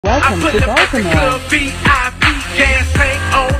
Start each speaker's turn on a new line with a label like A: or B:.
A: Welcome
B: I put
A: to
B: the Baltimore.
A: VIP gas tank on